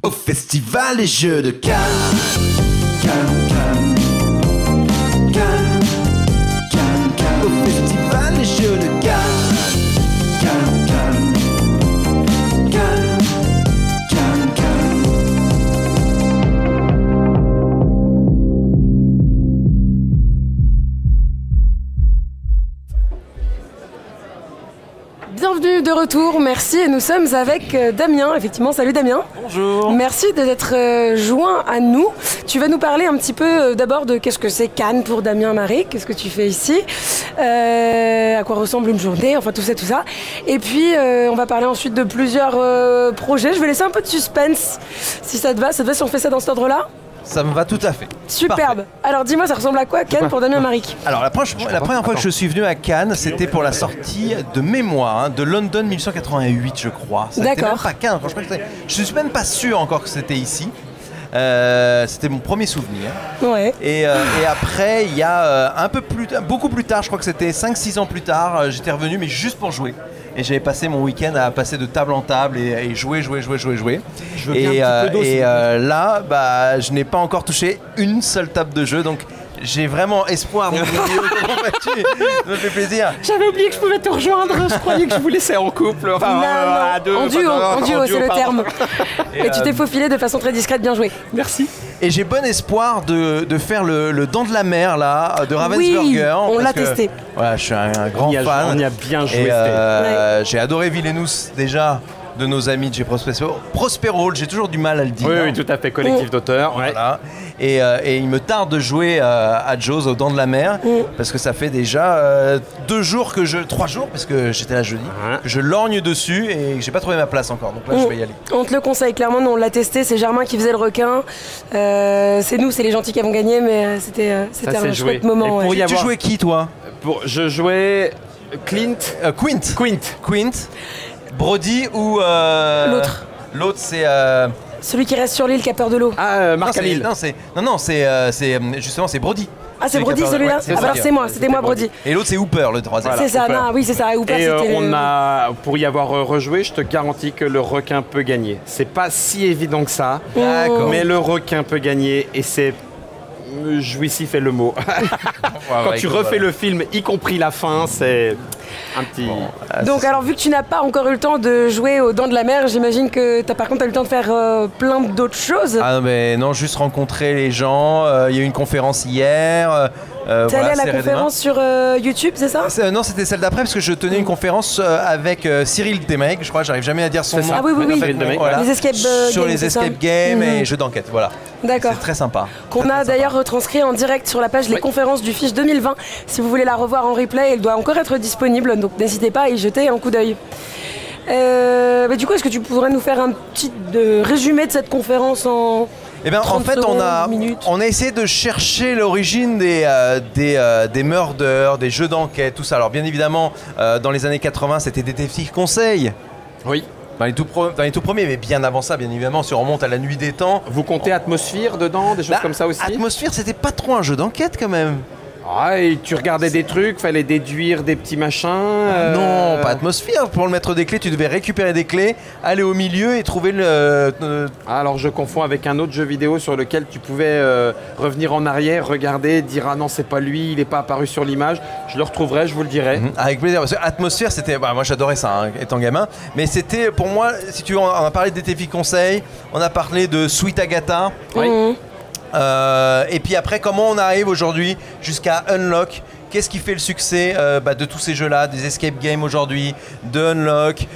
Au festival des Jeux de Cannes. Cannes, Cannes. Cannes, Cannes, Cannes. Au festival des Jeux de Cannes. Cannes, Cannes. Cannes, Cannes, Cannes. Bienvenue de retour, merci. Et nous sommes avec Damien, effectivement. Salut Damien. Bonjour. Merci d'être joint à nous. Tu vas nous parler un petit peu d'abord de qu'est-ce que c'est Cannes pour Damien Marie, qu'est-ce que tu fais ici, à quoi ressemble une journée, enfin tout ça, tout ça. Et puis on va parler ensuite de plusieurs projets. Je vais laisser un peu de suspense, si ça te va. Ça te va si on fait ça dans cet ordre-là ? Ça me va tout à fait. Superbe. Parfait. Alors dis-moi, ça ressemble à quoi Cannes pour Damien Maric? Alors la première fois que je suis venu à Cannes, c'était pour la sortie de mémoire de London 1888, je crois. Ça n'était même pas Cannes. Je ne suis même pas sûr encore que c'était ici. C'était mon premier souvenir. Ouais. Et après, il y a beaucoup plus tard, je crois que c'était 5-6 ans plus tard, j'étais revenu, mais juste pour jouer. Et j'avais passé mon week-end à passer de table en table et jouer. Et là, bah, je n'ai pas encore touché une seule table de jeu, donc j'ai vraiment espoir. Comment vas-tu? Ça me fait plaisir. J'avais oublié que je pouvais te rejoindre. Je croyais que je vous laissais en couple. Enfin, à deux. En duo, c'est le terme. Et tu t'es faufilé de façon très discrète, bien joué. Merci. Et j'ai bon espoir de faire le Dent de la Mer là, de Ravensburger. Oui, on l'a testé. Voilà, je suis un grand fan. On y a bien joué. J'ai adoré Villeneuve déjà, de nos amis de chez Prospero. J'ai toujours du mal à le dire. Oui, tout à fait, collectif d'auteurs. Voilà. Et il me tarde de jouer à Jaws aux Dents de la Mer, parce que ça fait déjà 3 jours, parce que j'étais là jeudi, que je lorgne dessus et que j'ai pas trouvé ma place encore. Donc là, je vais y aller. On te le conseille, clairement. Nous, on l'a testé. C'est Germain qui faisait le requin. C'est les gentils qui avons gagné, mais c'était un chouette moment. Tu jouais qui, toi? Je jouais Quint. Brody ou l'autre. L'autre, c'est celui qui reste sur l'île qui a peur de l'eau. Ah, Marc Hamill. C'est justement c'est Brody. Ah, c'est Brody celui-là. Alors c'était moi Brody. Et l'autre c'est Hooper, le troisième. C'est ça, non, oui c'est ça. Hooper, et pour y avoir rejoué, je te garantis que le requin peut gagner. C'est pas si évident que ça, mais le requin peut gagner et c'est jouissif est le mot. Quand tu refais le film, y compris la fin, c'est un petit... Donc alors vu que tu n'as pas encore eu le temps de jouer aux Dents de la Mer, j'imagine que par contre tu as eu le temps de faire plein d'autres choses. Ah non, juste rencontrer les gens. Il y a eu une conférence hier. T'es allé à la conférence sur YouTube, c'est ça? Non, c'était celle d'après parce que je tenais une conférence avec Cyril Demeg, je crois, j'arrive jamais à dire son nom. Ah oui. Voilà. Les escape sur games, les escape games et jeux d'enquête, voilà. D'accord. C'est très sympa. Qu'on a d'ailleurs retranscrit en direct sur la page Les Conférences du Fiche 2020. Si vous voulez la revoir en replay, elle doit encore être disponible, donc n'hésitez pas à y jeter un coup d'œil. Du coup, est-ce que tu pourrais nous faire un petit résumé de cette conférence en... en fait, on a essayé de chercher l'origine des meurders, des jeux d'enquête, tout ça. Alors bien évidemment, dans les années 80, c'était Détective Conseil. Oui. Dans les tout premiers, mais bien avant ça, bien évidemment, si on remonte à la nuit des temps. Vous comptez Atmosphère dedans, des choses comme ça aussi? Atmosphère, c'était pas trop un jeu d'enquête quand même. Ah, et tu regardais des trucs, fallait déduire des petits machins. Non, pas Atmosphère. Pour le maître des clés, tu devais récupérer des clés, aller au milieu et trouver Alors je confonds avec un autre jeu vidéo sur lequel tu pouvais revenir en arrière, regarder, dire ah non c'est pas lui, il n'est pas apparu sur l'image. Je le retrouverai, je vous le dirai. Avec plaisir. Parce que Atmosphère, c'était, moi j'adorais ça étant gamin, mais c'était pour moi, si tu veux, on a parlé de Détective Conseil, on a parlé de Sweet Agatha. Oui. Et puis après, comment on arrive aujourd'hui jusqu'à Unlock? Qu'est-ce qui fait le succès de tous ces jeux-là, des escape games aujourd'hui, de Unlock,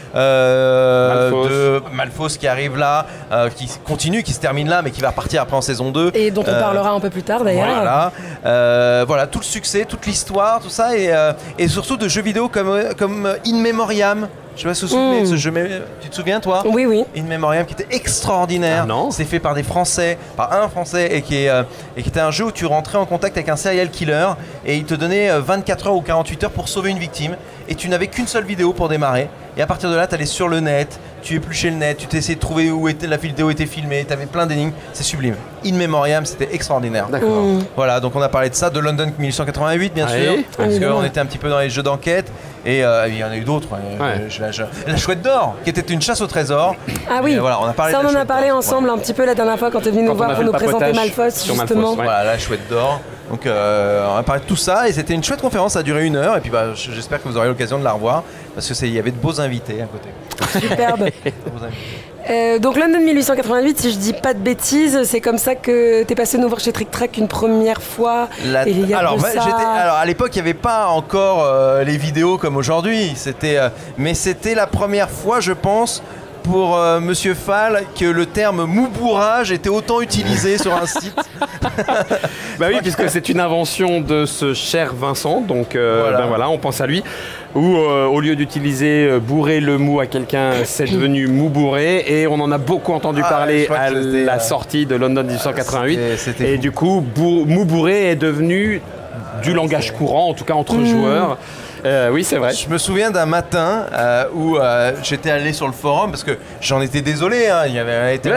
de Malfos qui arrive là, qui continue, qui se termine là, mais qui va repartir après en saison 2. Et dont on parlera un peu plus tard d'ailleurs. Voilà, tout le succès, toute l'histoire, tout ça, et surtout de jeux vidéo comme In Memoriam. Je sais pas si vous vous souvenez de ce jeu, tu te souviens toi? Oui. In Memoriam qui était extraordinaire. C'est fait par un Français, et qui était un jeu où tu rentrais en contact avec un serial killer et il te donnait 24 heures ou 48 heures pour sauver une victime et tu n'avais qu'une seule vidéo pour démarrer et à partir de là tu allais sur le net, tu épluchais le net, tu t'essayais de trouver où la vidéo était filmée, tu avais plein d'énigmes, c'est sublime. In Memoriam, c'était extraordinaire. D'accord. Voilà, donc on a parlé de ça, de London 1888 bien sûr, parce qu'on était un petit peu dans les jeux d'enquête. Et il y en a eu d'autres. La chouette d'or, qui était une chasse au trésor. Ah oui, voilà, on a parlé ça on en a parlé ensemble un petit peu la dernière fois quand tu es venu nous voir pour nous présenter Malfos, justement. Voilà, la chouette d'or. Donc on a parlé de tout ça et c'était une chouette conférence, ça a duré 1 heure et puis j'espère que vous aurez l'occasion de la revoir parce qu'il y avait de beaux invités à côté. Superbe. Donc London 1888, si je dis pas de bêtises, c'est comme ça que tu es passé nous voir chez Trick Track une première fois. Alors à l'époque il n'y avait pas encore les vidéos comme aujourd'hui, mais c'était la première fois je pense pour Monsieur Fall que le terme moubourage était autant utilisé sur un site. Bah oui, puisque c'est une invention de ce cher Vincent, donc on pense à lui. Où au lieu d'utiliser bourrer le mou à quelqu'un, c'est devenu mou bourré, et on en a beaucoup entendu parler à la sortie de London 1888. Et du coup, mou bourré est devenu du langage courant, en tout cas entre joueurs. Oui, c'est vrai. Je me souviens d'un matin où j'étais allé sur le forum parce que j'en étais désolé. Il y avait été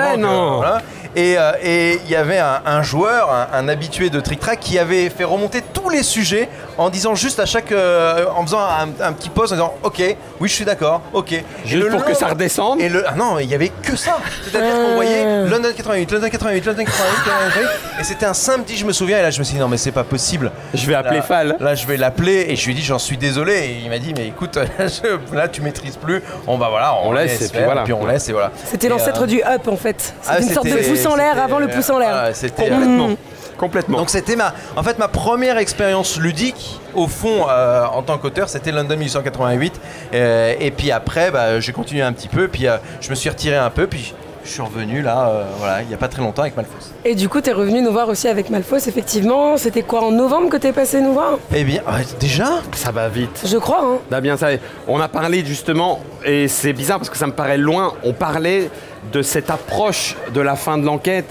et il y avait un joueur, un habitué de Trick Track qui avait fait remonter tous les sujets en disant juste à chaque, en faisant un petit post en disant OK, oui je suis d'accord, OK. Juste pour que ça redescende. Non, il y avait que ça. C'est-à-dire qu'on voyait London 88, London 88, London 88, et c'était un samedi, je me souviens. Et là je me suis dit non mais c'est pas possible. Je vais appeler Fall. Là je vais l'appeler et je lui ai dit j'en suis désolé. Et il m'a dit mais écoute là tu maîtrises plus. On laisse et puis on laisse et voilà. C'était l'ancêtre du up en fait. C'était une sorte de pouce en l'air avant le pouce en l'air. C'était complètement. Donc c'était ma première expérience ludique au fond en tant qu'auteur, c'était London 1888 et puis après j'ai continué un petit peu puis je me suis retiré un peu puis je suis revenu là, il n'y a pas très longtemps avec Malfos. Et du coup, tu es revenu nous voir aussi avec Malfos, effectivement. C'était quoi, en novembre que tu es passé nous voir? Eh bien, déjà? Ça va vite. Je crois, hein. Damien, on a parlé justement, et c'est bizarre parce que ça me paraît loin, on parlait de cette approche de la fin de l'enquête,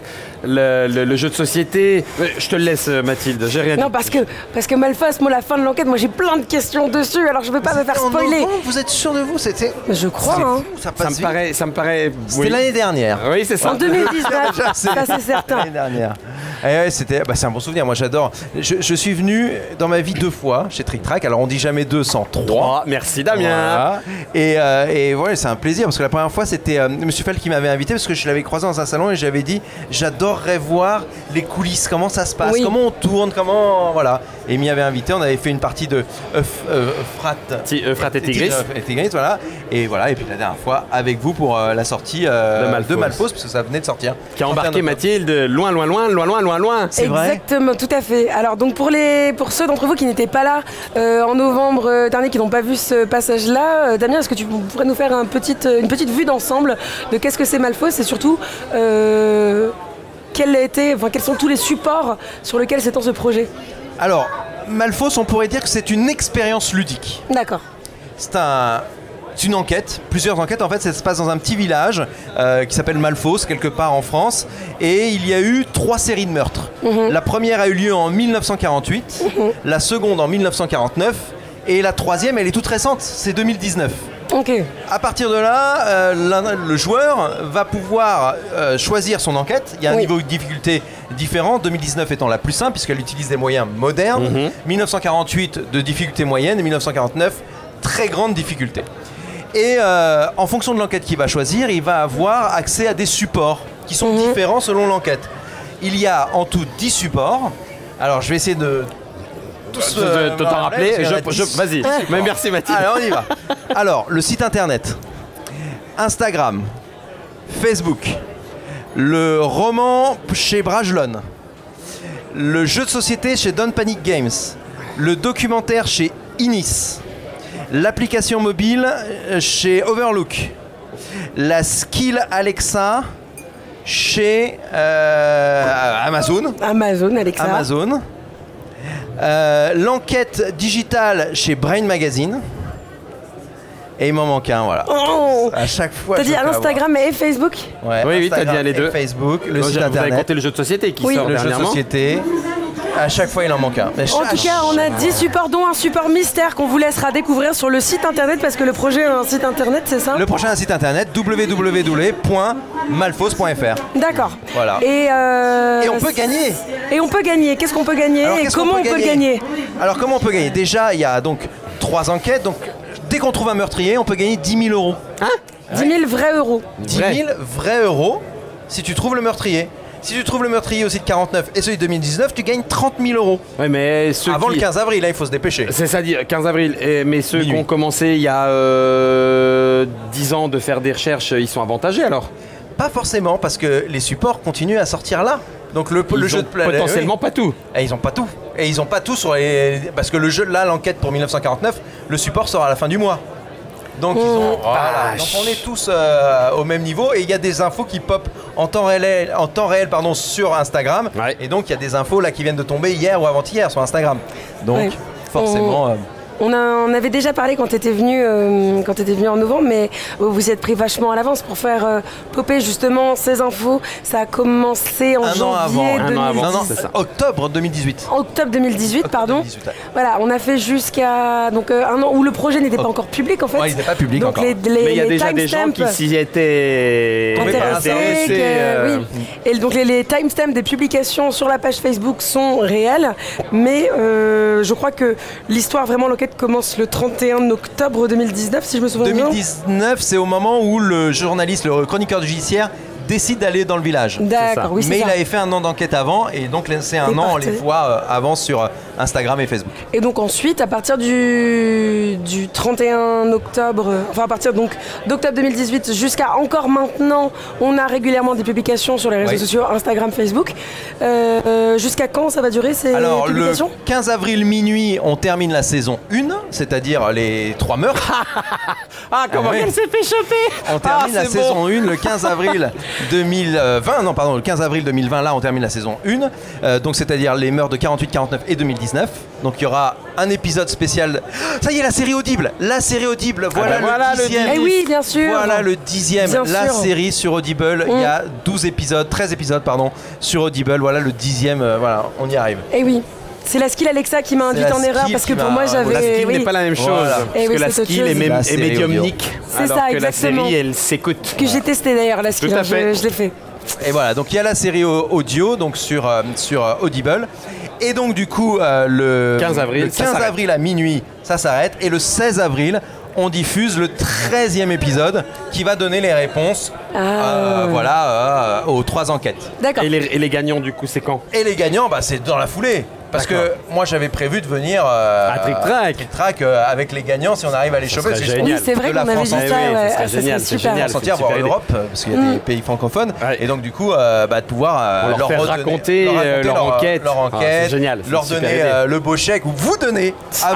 le jeu de société. Je te le laisse, Mathilde, j'ai rien dit. Non, parce que Malfos, moi, la fin de l'enquête, moi j'ai plein de questions dessus, alors je ne veux pas me faire spoiler. Vous êtes sûr de vous? Je crois, hein. Ça me paraît. C'était l'année dernière. Oui, c'est ça. En 2019, ça c'est certain. L'année dernière. C'est un bon souvenir, moi j'adore. Je suis venu dans ma vie 2 fois chez Trick Track, alors on dit jamais 2 sans 3. Merci Damien. Voilà. Et voilà, c'est un plaisir parce que la première fois c'était Monsieur Fall qui m'avait invité parce que je l'avais croisé dans un salon et j'avais dit j'adorerais voir les coulisses, comment ça se passe, comment on tourne, comment voilà. Et il m'y avait invité, on avait fait une partie de Frat et Tigris. Voilà. Et puis la dernière fois avec vous pour la sortie de Malfos parce que ça venait de sortir. Qui a embarqué Mathilde loin. C'est vrai. Exactement, tout à fait. Alors donc pour ceux d'entre vous qui n'étaient pas là en novembre dernier, qui n'ont pas vu ce passage-là, Damien, est-ce que tu pourrais nous faire une petite vue d'ensemble de qu'est-ce que c'est Malfos et surtout quels sont tous les supports sur lesquels s'étend ce projet? Alors, Malfos, on pourrait dire que c'est une expérience ludique. D'accord. C'est une enquête, plusieurs enquêtes. En fait, ça se passe dans un petit village qui s'appelle Malfos, quelque part en France. Et il y a eu 3 séries de meurtres. La première a eu lieu en 1948, la seconde en 1949, et la troisième, elle est toute récente, c'est 2019. Okay. À partir de là, le joueur va pouvoir choisir son enquête. Il y a un niveau de difficulté différent, 2019 étant la plus simple puisqu'elle utilise des moyens modernes, 1948 de difficulté moyenne et 1949 très grande difficulté. Et en fonction de l'enquête qu'il va choisir, il va avoir accès à des supports qui sont différents selon l'enquête. Il y a en tout 10 supports. Alors je vais essayer de tous t'en rappeler. Vas-y, mais merci Mathilde. Alors on y va. Alors le site internet, Instagram, Facebook, le roman chez Brajlon, le jeu de société chez Don't Panic Games, le documentaire chez Inis, l'application mobile chez Overlook, la skill Alexa chez Amazon. Amazon. L'enquête digitale chez Brain Magazine. Et il m'en manque un, voilà. Oh, à chaque fois. T'as dit à l'Instagram et Facebook? Ouais, oui, t'as dit à les deux. Facebook, le site internet. Vous avez compté le jeu de société qui sort le dernièrement. Jeu de société. À chaque fois, il en manque un. En tout cas, on a 10 supports, dont un support mystère qu'on vous laissera découvrir sur le site internet, parce que le projet a un site internet, c'est ça? Le projet a un site internet, www.malfos.fr. D'accord. Voilà. Et on peut gagner. Et on peut gagner. Qu'est-ce qu'on peut gagner? Et comment on peut gagner? Alors, comment on peut gagner? Déjà, il y a donc 3 enquêtes. Donc, dès qu'on trouve un meurtrier, on peut gagner 10 000 euros. Hein 10 000 vrais euros. 10 000 vrais euros si tu trouves le meurtrier. Si tu trouves le meurtrier aussi de 49 et celui de 2019, tu gagnes 30 000 euros. Ouais, mais avant le 15 avril, là, il faut se dépêcher. C'est ça, 15 avril. Mais ceux qui ont commencé il y a 10 ans de faire des recherches, ils sont avantagés alors? Pas forcément, parce que les supports continuent à sortir là. Donc le jeu de plateau, potentiellement pas tout. Et ils ont pas tout. Et ils ont pas tout sur les... Parce que le jeu, là, l'enquête pour 1949, le support sort à la fin du mois. Donc, voilà. Donc on est tous au même niveau et il y a des infos qui pop en temps réel sur Instagram. Ouais. Et donc il y a des infos là qui viennent de tomber hier ou avant-hier sur Instagram. Donc forcément... On avait déjà parlé quand tu étais venu en novembre, mais vous êtes pris vachement à l'avance pour faire popper justement ces infos. Ça a commencé en janvier 2018. Octobre 2018. Octobre 2018, pardon. 2018, ouais. Voilà, on a fait jusqu'à un an où le projet n'était pas encore public en fait. Ouais, il n'était pas public donc encore. Mais il y a déjà des gens qui s'y étaient intéressés. Oui. Et donc les timestamps des publications sur la page Facebook sont réels, mais je crois que l'histoire vraiment l'enquête commence le 31 octobre 2019, si je me souviens bien. 2019, c'est au moment où le journaliste, le chroniqueur du judiciaire, décide d'aller dans le village. D'accord, oui, c'est ça. Mais il avait fait un an d'enquête avant, et donc c'est un an, on les voit avant sur Instagram et Facebook. Et donc ensuite, à partir du 31 octobre, enfin à partir d'octobre 2018 jusqu'à encore maintenant, on a régulièrement des publications sur les réseaux sociaux, Instagram, Facebook. Jusqu'à quand ça va durer ces publications? Le 15 avril minuit, on termine la saison 1, c'est-à-dire les 3 meurtres. Comment elle s'est fait choper? On termine la saison 1 le 15 avril 2020, le 15 avril 2020, là on termine la saison 1, donc c'est-à-dire les meurtres de 48, 49 et 2019. Donc il y aura un épisode spécial. Ça y est, la série Audible, voilà, le 10e. Eh oui, bien sûr. Voilà le 10e, la série sur Audible. Il y a 13 épisodes sur Audible. Voilà le 10e, voilà, on y arrive. Eh oui. C'est la skill Alexa qui m'a induite en erreur parce que pour moi j'avais... La skill n'est pas la même chose. Parce que la skill est médiumnique. C'est ça, que exactement. La série, elle s'écoute. Que j'ai testé d'ailleurs, la skill, je l'ai fait. Et voilà, donc il y a la série audio donc sur Audible. Et donc du coup, le 15 avril à minuit, ça s'arrête. Et le 16 avril, on diffuse le 13e épisode qui va donner les réponses aux 3 enquêtes. D'accord. Et les gagnants, du coup, c'est quand? Et les gagnants, c'est dans la foulée. Parce que moi j'avais prévu de venir à Trick Track avec les gagnants si on arrive à les choper. Oui, c'est vrai qu'on avait dit ça. C'est génial, c'est super. Sentir voir l'Europe parce qu'il y a des pays francophones et donc du coup pouvoir leur raconter leur enquête, leur donner le beau chèque ou vous donner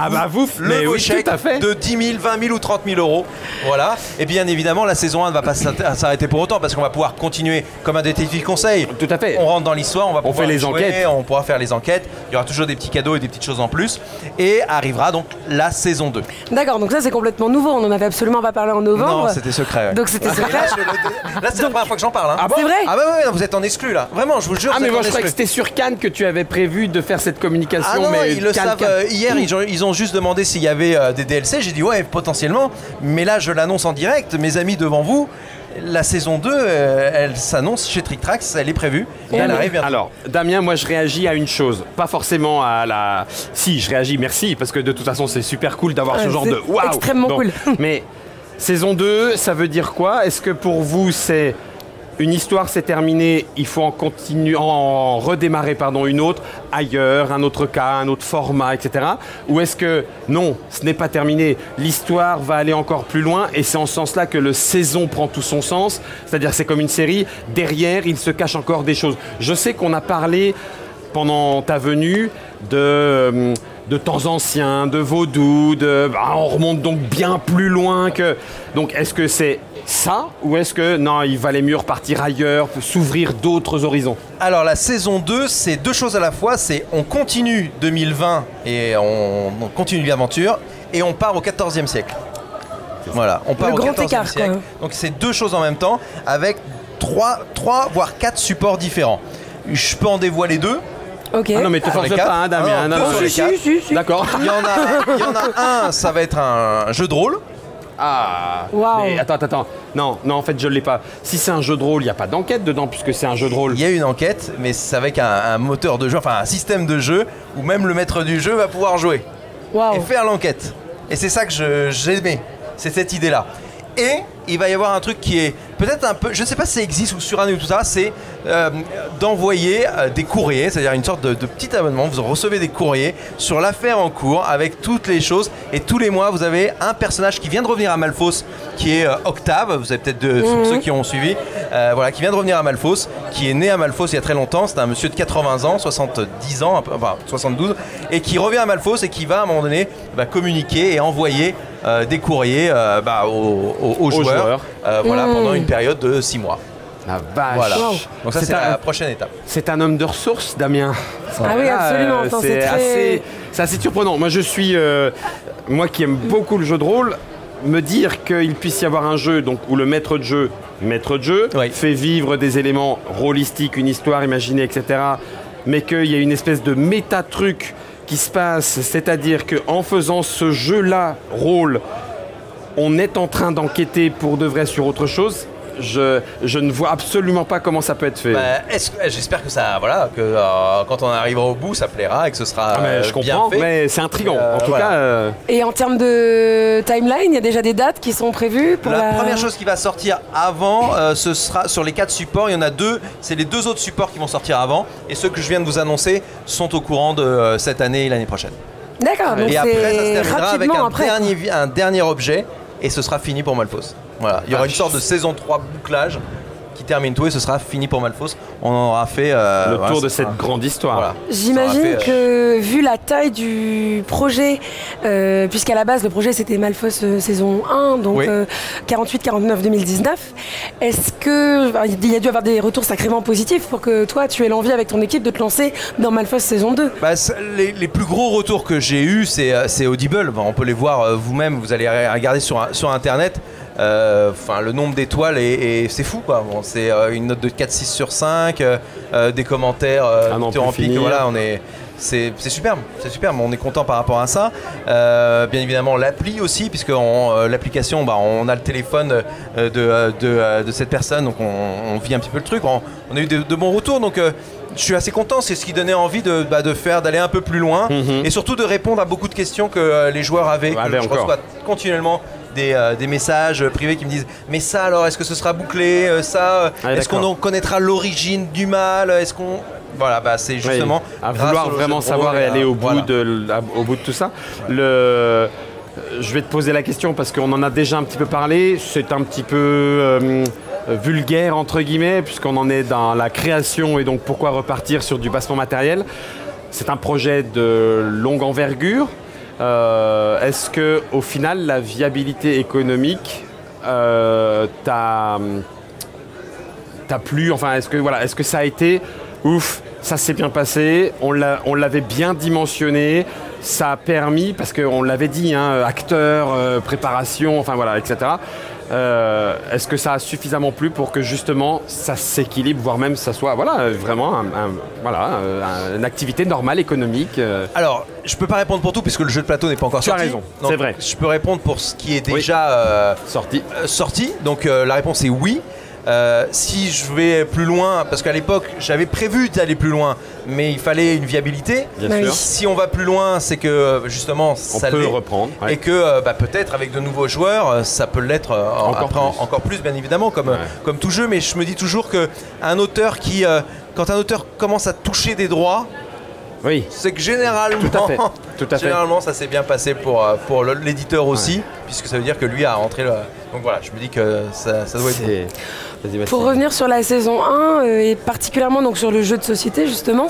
le beau chèque de 10 000, 20 000 ou 30 000 euros. Voilà. Et bien évidemment la saison 1 ne va pas s'arrêter pour autant parce qu'on va pouvoir continuer comme un détective conseil. Tout à fait. On rentre dans l'histoire, on fait les enquêtes, on pourra faire les enquêtes. Il y aura toujours des petits cadeaux et des petites choses en plus. Et arrivera donc la saison 2. D'accord, donc ça c'est complètement nouveau. On n'en avait absolument pas parlé en novembre. Non, c'était secret. Ouais. Donc c'était secret. Là, c'est la première fois que j'en parle. Hein. Ah bon, c'est vrai? Ah bah ouais, vous êtes en exclu là. Vraiment, je vous jure. Ah mais moi je croyais que c'était sur Cannes que tu avais prévu de faire cette communication. Ah non, mais ils le savent. Hier, ils ont juste demandé s'il y avait des DLC. J'ai dit ouais, potentiellement. Mais là, je l'annonce en direct. Mes amis devant vous. La saison 2, elle s'annonce chez Trick Track, elle est prévue et elle arrive bientôt. Alors, Damien, moi je réagis à une chose, pas forcément à la... Si, je réagis, merci, parce que de toute façon c'est super cool d'avoir ce genre de... Waouh, extrêmement cool. Mais saison 2, ça veut dire quoi? Est-ce que pour vous c'est... Une histoire s'est terminée, il faut en redémarrer une autre, ailleurs, un autre cas, un autre format, etc. Ou est-ce que non, ce n'est pas terminé, l'histoire va aller encore plus loin et c'est en ce sens-là que le saison prend tout son sens, c'est-à-dire c'est comme une série, derrière il se cache encore des choses. Je sais qu'on a parlé pendant ta venue de temps anciens, de vaudou, on remonte donc bien plus loin que... Donc est-ce que c'est ça ou est-ce que non, il valait mieux repartir ailleurs, s'ouvrir d'autres horizons? Alors la saison 2, c'est 2 choses à la fois, c'est on continue 2020 et on continue l'aventure et on part au 14e siècle. Voilà, on part au 14e siècle. Donc c'est 2 choses en même temps avec 3 voire 4 supports différents. Je peux en dévoiler 2. Okay. Ah non mais te force pas hein, Damien. Si. D'accord. Il y en a un, ça va être un jeu de rôle. Ah, wow. Mais attends. Non, en fait, je ne l'ai pas. Si c'est un jeu de rôle, il n'y a pas d'enquête dedans puisque c'est un jeu de rôle. Il y a une enquête, mais c'est avec un moteur de jeu, enfin un système de jeu où même le maître du jeu va pouvoir jouer et faire l'enquête. Et c'est ça que j'aimais, c'est cette idée-là. Et il va y avoir un truc qui est peut-être un peu, je ne sais pas si ça existe ou suranné ou tout ça, c'est d'envoyer des courriers, c'est-à-dire une sorte de petit abonnement. Vous recevez des courriers sur l'affaire en cours avec toutes les choses. Et tous les mois, vous avez un personnage qui vient de revenir à Malfos, qui est Octave. Vous avez peut-être ceux qui ont suivi, voilà, qui vient de revenir à Malfos, qui est né à Malfos il y a très longtemps. C'est un monsieur de 80 ans, 70 ans, enfin 72, et qui revient à Malfos et qui va à un moment donné communiquer et envoyer des courriers aux joueurs. Voilà, pendant une période de 6 mois. La vache. Voilà. Donc ça, c'est la prochaine étape. C'est un homme de ressources, Damien. Ah oui, absolument. Attends, c'est assez surprenant. Moi, je suis... moi qui aime beaucoup le jeu de rôle, me dire qu'il puisse y avoir un jeu donc, où le maître de jeu oui, fait vivre des éléments rôlistiques, une histoire imaginée, etc., mais qu'il y a une espèce de méta-truc qui se passe, c'est-à-dire qu'en faisant ce jeu-là, rôle, on est en train d'enquêter pour de vrai sur autre chose. Je ne vois absolument pas comment ça peut être fait. J'espère que ça, voilà, que quand on arrivera au bout, ça plaira et que ce sera je comprends, bien fait. Mais c'est intriguant. En tout cas. Et en termes de timeline, il y a déjà des dates qui sont prévues pour la première chose qui va sortir avant, ce sera sur les 4 supports. Il y en a 2. C'est les 2 autres supports qui vont sortir avant. Et ceux que je viens de vous annoncer sont au courant de cette année et l'année prochaine. D'accord. Et après, ça se terminera avec un dernier objet et ce sera fini pour Malfos. Voilà, il y aura une sorte de saison 3 bouclage qui termine tout et ce sera fini pour Malfos. On en aura fait le tour de cette grande histoire. Voilà. J'imagine que vu la taille du projet, puisqu'à la base le projet c'était Malfos saison 1, donc 48-49-2019, est-ce qu'il y a dû avoir des retours sacrément positifs pour que toi tu aies l'envie avec ton équipe de te lancer dans Malfos saison 2? Les plus gros retours que j'ai eus c'est Audible. On peut les voir vous-même, vous allez regarder sur internet. Le nombre d'étoiles c'est fou quoi. Bon, c'est une note de 4,6 sur 5, des commentaires dithyrambiques, voilà, c'est superbe, on est content par rapport à ça. Bien évidemment l'appli aussi, puisque l'application, on a le téléphone de cette personne, donc on vit un petit peu le truc. On a eu de bons retours, donc je suis assez content, c'est ce qui donnait envie d'aller un peu plus loin et surtout de répondre à beaucoup de questions que les joueurs avaient. Je reçois continuellement des messages privés qui me disent mais ça alors est-ce que ce sera bouclé est-ce qu'on connaîtra l'origine du mal, est-ce qu'on c'est justement à vouloir vraiment savoir et aller au bout de tout ça. Je vais te poser la question parce qu'on en a déjà un petit peu parlé, c'est un petit peu vulgaire entre guillemets puisqu'on en est dans la création et donc pourquoi repartir sur du bassement matériel. C'est un projet de longue envergure. Est-ce que au final la viabilité économique t'a plu, enfin est-ce que ça a été ouf, ça s'est bien passé, on l'avait bien dimensionné, ça a permis, parce qu'on l'avait dit, acteurs, préparation, etc. Est-ce que ça a suffisamment plu pour que justement ça s'équilibre, voire même ça soit vraiment une activité normale économique Alors, je peux pas répondre pour tout puisque le jeu de plateau n'est pas encore sorti. Tu as raison, c'est vrai. Je peux répondre pour ce qui est déjà sorti. Donc la réponse est oui. Si je vais plus loin, parce qu'à l'époque j'avais prévu d'aller plus loin, mais il fallait une viabilité. Bien sûr. Si on va plus loin, c'est que justement ça peut reprendre, et que peut-être avec de nouveaux joueurs, ça peut l'être encore plus, bien évidemment, comme tout jeu. Mais je me dis toujours que quand un auteur commence à toucher des droits, c'est que généralement, Tout à fait. Généralement, ça s'est bien passé pour l'éditeur aussi, puisque ça veut dire que lui a rentré le. Donc voilà, je me dis que ça doit être. Pour revenir sur la saison 1 et particulièrement donc sur le jeu de société justement,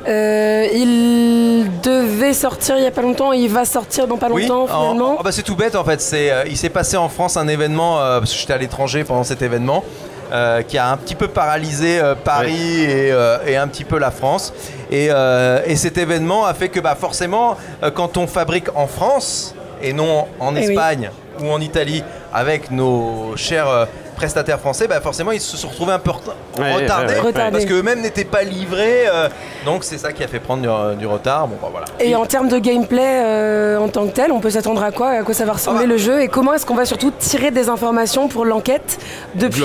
il devait sortir il n'y a pas longtemps, il va sortir dans pas longtemps finalement. C'est tout bête en fait, il s'est passé en France un événement, parce que j'étais à l'étranger pendant cet événement, qui a un petit peu paralysé Paris et un petit peu la France. Et cet événement a fait que forcément, quand on fabrique en France et non en Espagne ou en Italie avec nos chers prestataires français, bah forcément ils se sont retrouvés un peu retardés parce qu'eux-mêmes n'étaient pas livrés. Donc c'est ça qui a fait prendre du retard. Bon, bah, voilà. Et en termes de gameplay en tant que tel, on peut s'attendre à quoi ça va ressembler le jeu et comment est-ce qu'on va surtout tirer des informations pour l'enquête depuis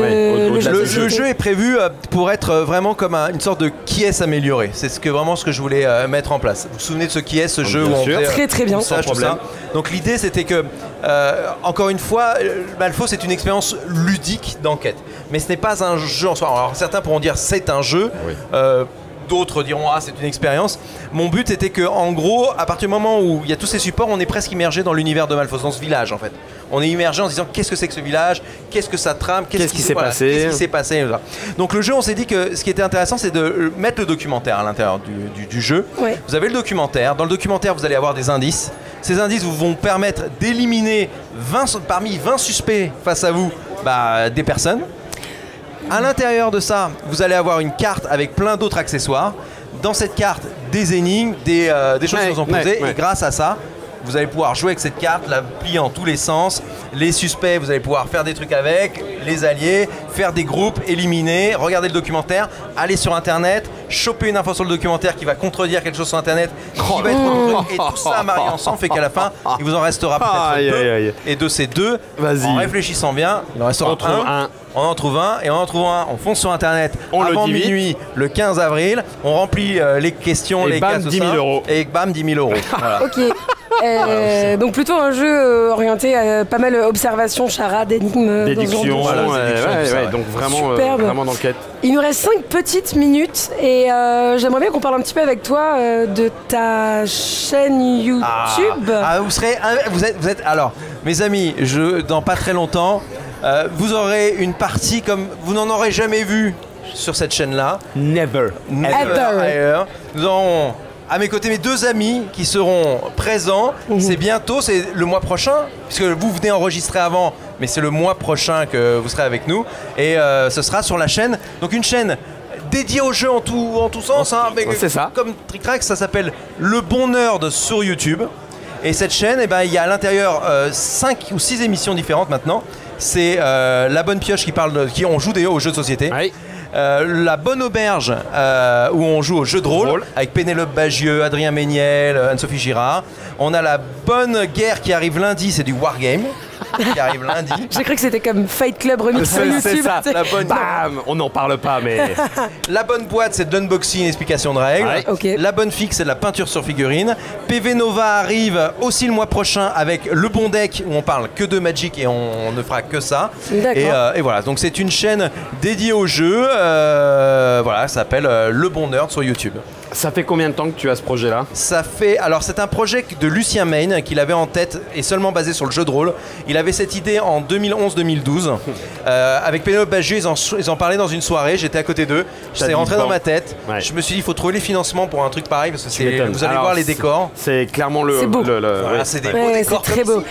le jeu est prévu pour être vraiment comme une sorte de qui est amélioré. C'est vraiment ce que je voulais mettre en place. Vous vous souvenez de ce qui est ce jeu où on faisait très bien. Sans problème. Donc l'idée c'était que encore une fois, Malfaux c'est une expérience ludique d'enquête, mais ce n'est pas un jeu en soi. Alors certains pourront dire c'est un jeu. D'autres diront c'est une expérience. Mon but était que en gros, à partir du moment où il y a tous ces supports, on est presque immergé dans l'univers de Malfaux, dans ce village en fait. On est immergé en se disant qu'est-ce que c'est que ce village, qu'est-ce que ça trame, qu'est-ce qui s'est passé. Donc le jeu, on s'est dit que ce qui était intéressant, c'est de mettre le documentaire à l'intérieur du jeu. Vous avez le documentaire. Dans le documentaire, vous allez avoir des indices. Ces indices vous vont permettre d'éliminer parmi 20 suspects face à vous, des personnes. À l'intérieur de ça, vous allez avoir une carte avec plein d'autres accessoires. Dans cette carte, des énigmes, des choses qui nous ont posées. Et grâce à ça, vous allez pouvoir jouer avec cette carte, la plier en tous les sens. Les suspects, vous allez pouvoir faire des trucs avec, les alliés, faire des groupes, éliminer, regarder le documentaire, aller sur Internet, choper une info sur le documentaire qui va contredire quelque chose sur Internet, qui va être et tout ça marié ensemble fait qu'à la fin, il vous en restera peut-être deux. Et de ces deux, en réfléchissant bien, il en restera un. On en trouve un, et en en trouvant un, on fonce sur Internet avant minuit, le 15 avril, on remplit les questions, les cas, 10 000 euros. Et bam, 10 000 euros. Voilà. Ok. Donc plutôt un jeu orienté à pas mal observation, charade, énigmes, déduction, donc vraiment d'enquête. Il nous reste 5 petites minutes et j'aimerais bien qu'on parle un petit peu avec toi de ta chaîne YouTube. Vous êtes alors, mes amis, dans pas très longtemps. Vous aurez une partie comme vous n'en aurez jamais vu sur cette chaîne-là. Never. Nous aurons à mes côtés mes 2 amis qui seront présents. C'est bientôt, c'est le mois prochain, puisque vous venez enregistrer avant, mais c'est le mois prochain que vous serez avec nous. Et ce sera sur la chaîne, donc une chaîne dédiée au jeu en tout sens. C'est ça. Comme Trick Track, ça s'appelle Le Bon Nerd sur YouTube. Et cette chaîne, il y a à l'intérieur 5 ou 6 émissions différentes maintenant. C'est La Bonne Pioche qui on joue aux jeux de société. La Bonne Auberge où on joue aux jeux de rôle avec Pénélope Bagieux, Adrien Méniel, Anne-Sophie Girard. On a La Bonne Guerre qui arrive lundi, c'est du wargame qui arrive lundi. J'ai cru que c'était comme Fight Club remix sur YouTube. C'est ça, bam, on n'en parle pas mais... La Bonne Boîte, c'est de l'unboxing, explication de règles. La Bonne Fixe, c'est de la peinture sur figurine. PV Nova arrive aussi le mois prochain avec Le Bon Deck où on parle que de Magic et on ne fera que ça. Et voilà, donc c'est une chaîne dédiée au jeu. Ça s'appelle Le Bon Nerd sur YouTube. Ça fait combien de temps que tu as ce projet-là ? Alors c'est un projet de Lucien Maine qu'il avait en tête et seulement basé sur le jeu de rôle. Il avait cette idée en 2011-2012. Avec Pénélope Bagieux, ils en parlaient dans une soirée, j'étais à côté d'eux. C'est rentré dans ma tête. Je me suis dit, il faut trouver les financements pour un truc pareil parce que vous allez voir les décors. C'est clairement c'est beau. C'est des beaux décors. C'est très beau.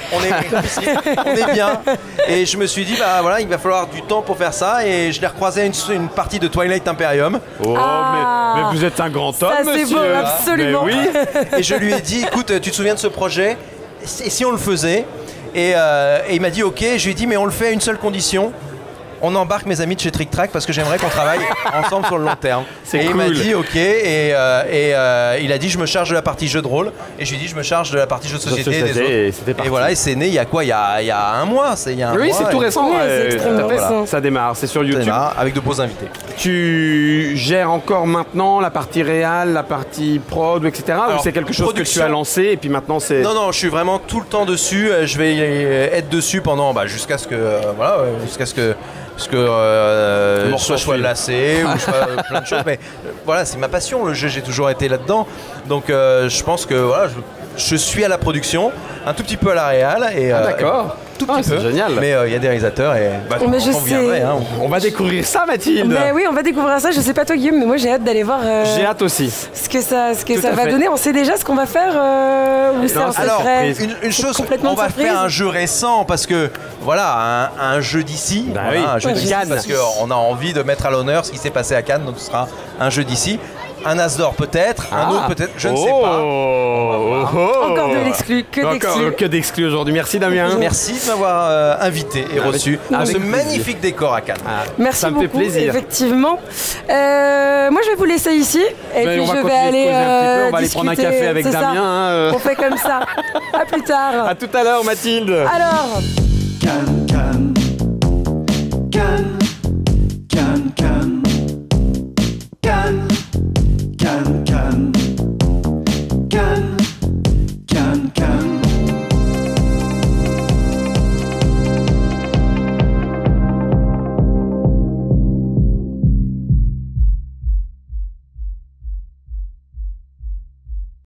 On est bien. Et je me suis dit, il va falloir du temps pour faire ça. Et je l'ai recroisé à une partie de Twilight Imperium. Mais vous êtes un grand homme. Ça, c'est beau, absolument. Mais oui. Et je lui ai dit, écoute, tu te souviens de ce projet ? Et si on le faisait ? Et il m'a dit ok, je lui ai dit mais on le fait à une seule condition. On embarque mes amis de chez Trick Track parce que j'aimerais qu'on travaille ensemble sur le long terme. Et il m'a dit ok et il a dit je me charge de la partie jeu de rôle et je lui ai dit je me charge de la partie jeu de société des autres. Et voilà, et c'est né il y a quoi, il y a un mois, c'est tout récent. C'est extrêmement récent. Ça démarre, c'est sur YouTube. Avec de beaux invités. Tu gères encore maintenant la partie réal, la partie prod, etc. Alors, ou c'est quelque chose que tu as lancé et puis maintenant c'est... Non, je suis vraiment tout le temps dessus. Je vais être dessus pendant jusqu'à ce que je sois lassé ou je sois plein de choses. Mais voilà, c'est ma passion, le jeu, j'ai toujours été là-dedans. Donc je pense que je suis à la production, un tout petit peu à la réal. D'accord. C'est génial. Mais il y a des réalisateurs et on va découvrir ça, Mathilde. Mais oui, on va découvrir ça. Je sais pas toi Guillaume, mais moi j'ai hâte d'aller voir. J'ai hâte aussi. Ce que ça va donner. On sait déjà ce qu'on va faire. Ou c'est un secret. Une chose, on va faire un jeu récent parce que un jeu d'ici, un jeu de Cannes, parce qu'on a envie de mettre à l'honneur ce qui s'est passé à Cannes, donc ce sera un jeu d'ici. Un as d'or peut-être, un autre peut-être, je ne sais pas. Encore de l'exclu, que d'exclus aujourd'hui. Merci Damien. Merci de m'avoir invité et reçu dans ce magnifique décor à Cannes. Merci ça me beaucoup, fait plaisir. Effectivement. Moi, je vais vous laisser ici et puis je vais aller on va aller prendre un café avec Damien. On fait comme ça. À plus tard. À tout à l'heure, Mathilde. Alors. Cannes.